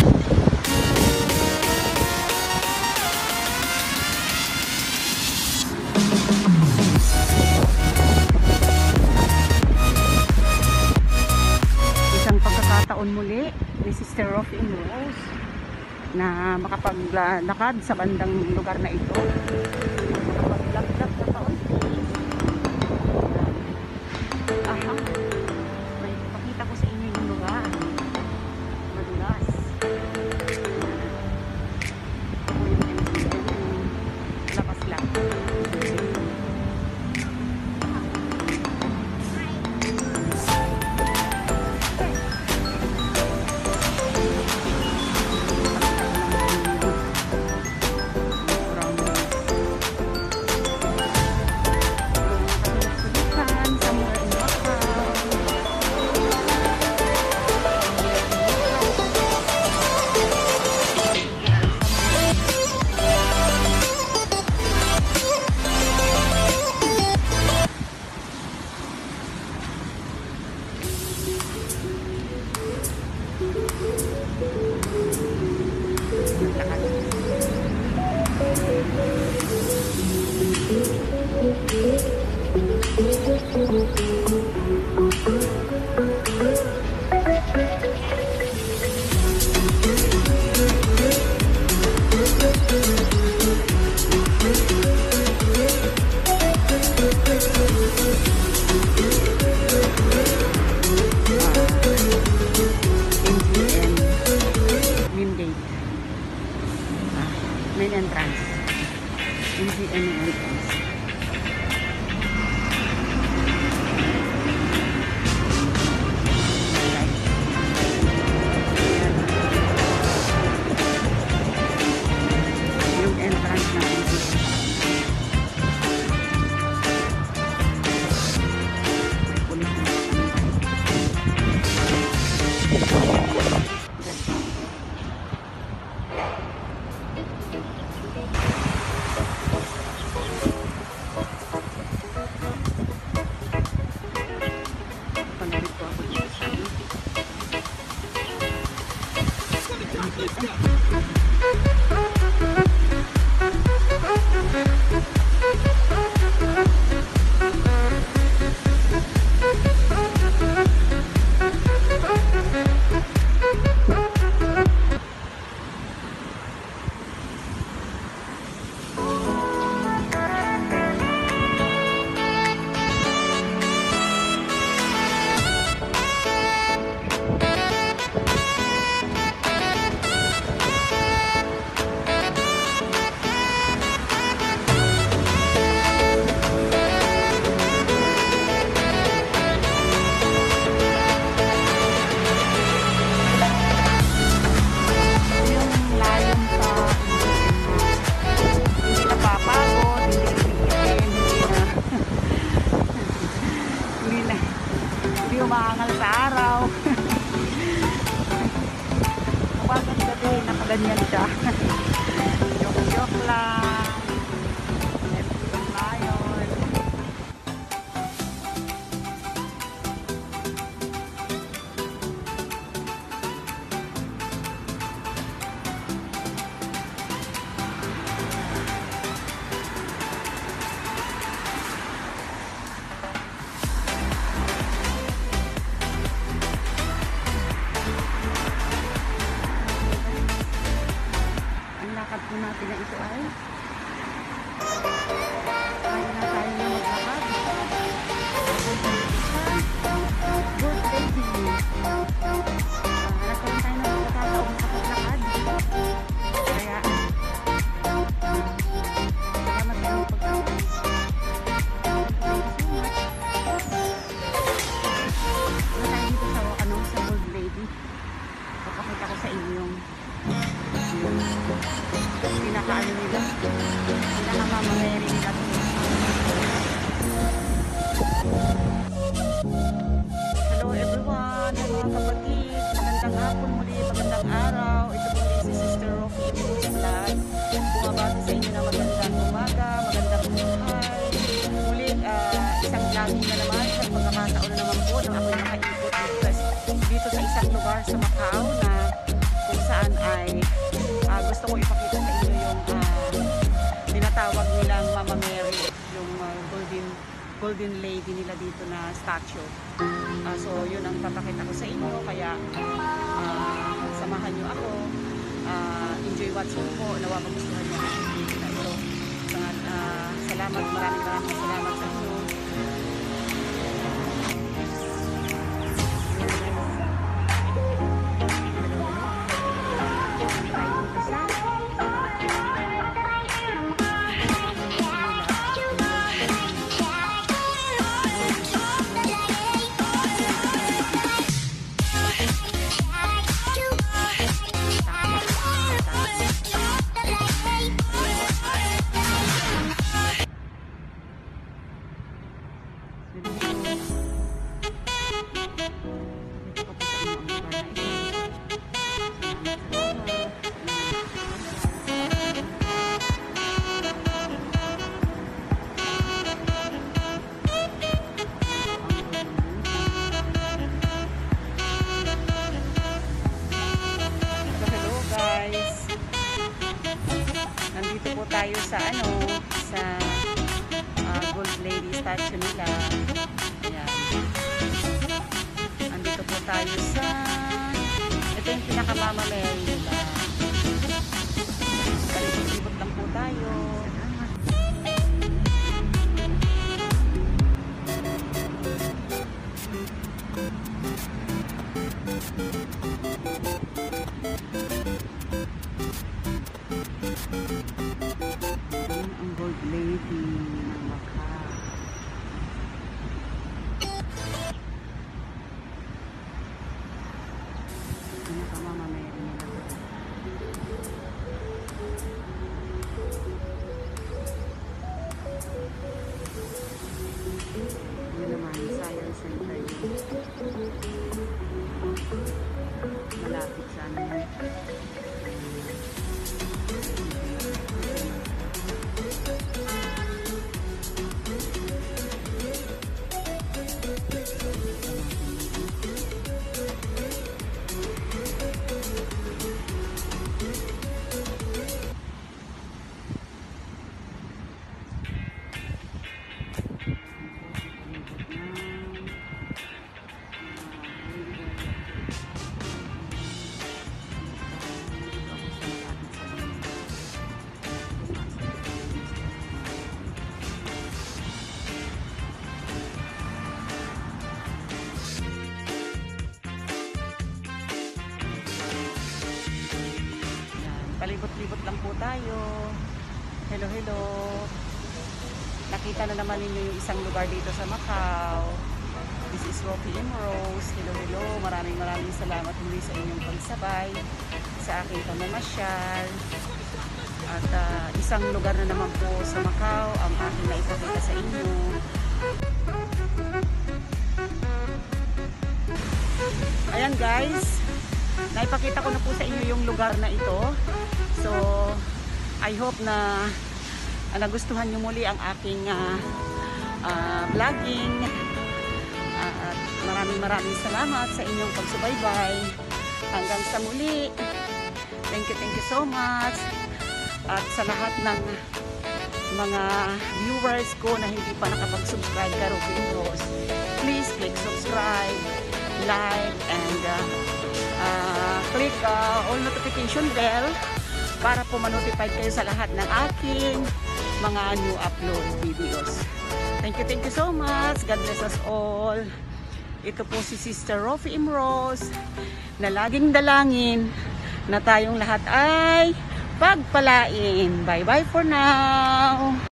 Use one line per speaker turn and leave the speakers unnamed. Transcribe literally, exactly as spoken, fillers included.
Muli ni Sister RuffyMRos na makapaglakad sa bandang lugar na ito, makapaglakad na taon. Aha, may pakita ko sa inyo yung lugar, madulas. Ako yung M C N, lapas lang. Main entrance. M C N entrance. Yung entrance na M C N. Pulis na. Umaangal sa araw. Kapag ang gabi, nakaganyan siya. Joke-joke lang. Epitong layon. Po natin na ito ay kaya na tayo na maglakad. Good baby. Hanap ko rin tayo na magkakataon makapaglakad. Kaya salamat tayo ng pagkakataon. Wala tayo dito sa ano, sa Good Baby. Papakita ko sa inyo yung pinaka-ano nila, pinaka-mamameri nila. Hello everyone, mga kapatid, magandang hapon muli, magandang araw. Ito po si Sister RuffyMRos vlog. Bumabati sa inyo na magandang umaga, magandang buhay. Muli, uh, isang vlogging na naman sa pagkakataon na naman po na ako'y nakaikot dito, dito sa isang lugar sa Macau na kung saan gusto ko ipakita sa inyo yung uh, tinatawag nilang Mama Mary, yung uh, golden golden lady nila dito na statue. Uh, so yun ang papakita ko sa inyo, kaya uh, samahan nyo ako. Uh, enjoy watching po. Nawa magustuhan nyo ang video na ito. So, uh, salamat, maraming maraming salamat sa inyo. Tayo sa ano, sa uh, gold lady statue nila. Ayan. Andito po tayo sa, ito yung pinaka-Mama Mary nila. Palibot-libot lang po tayo. Lady ng Macau. Ano ka Mama Mary nila? Yun naman, Science Center yun. Malapit sa ano yun. Palibot-libot lang po tayo. Hello, hello. Nakita na naman ninyo yung isang lugar dito sa Macau. This is RuffyMRos. Hello, hello. Maraming maraming salamat muli sa inyong pagsabay sa aking pamamasyal. At uh, isang lugar na naman po sa Macau ang aking naipakita sa inyo. Ayan guys, naipakita ko na po sa inyo yung lugar na ito. So, I hope na uh, nagustuhan nyo muli ang aking uh, uh, vlogging. Uh, at maraming maraming salamat sa inyong pagsubaybay. Hanggang sa muli. Thank you, thank you so much. At sa lahat ng mga viewers ko na hindi pa nakapag-subscribe kay RuffyMRos, please click subscribe, like, and uh, uh, click uh, all notification bell para po ma-notify kayo sa lahat ng aking mga new upload videos. Thank you, thank you so much. God bless us all. Ito po si Sister RuffyMRos na laging dalangin na tayong lahat ay pagpalain. Bye-bye for now.